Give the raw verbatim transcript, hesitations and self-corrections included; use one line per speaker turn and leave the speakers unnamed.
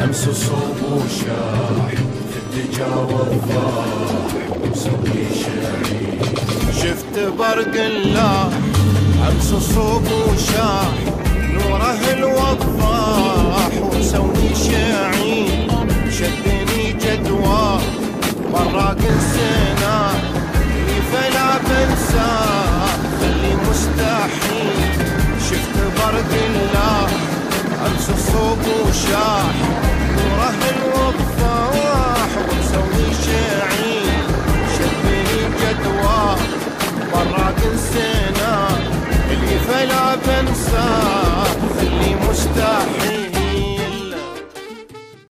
امس الصوب وشاح في الدجا والضاح ومسوي شعير. شفت برق الله امس الصوب وشاح نوره الوضاح ومسوي شعير. شدني جدوى براق السنة فلا بنساه خلي مستحيل. شفت برق الله امس الصوب وشاح